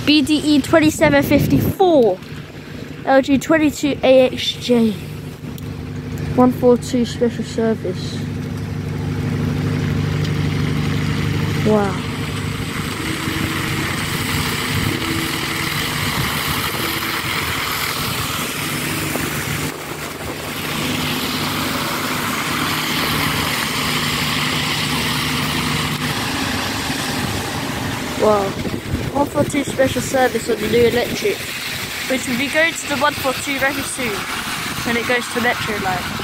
BDE2754, LG22AXJ, 142 special service. Wow. Wow. 142 special service on the new electric, which will be going to the 142 very soon when it goes to Metroline.